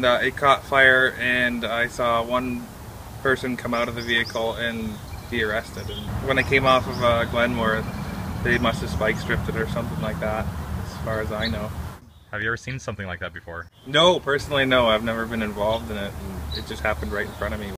and it caught fire, and I saw one person come out of the vehicle and be arrested. And when I came off of Glenmore, they must have spike stripped it or something like that, as far as I know. Have you ever seen something like that before? No, personally no. I've never been involved in it, and it just happened right in front of me.